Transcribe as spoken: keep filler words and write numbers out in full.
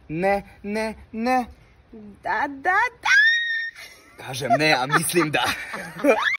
Ne, ne, ne. Da, da, da. Kažem ne, a mislim da.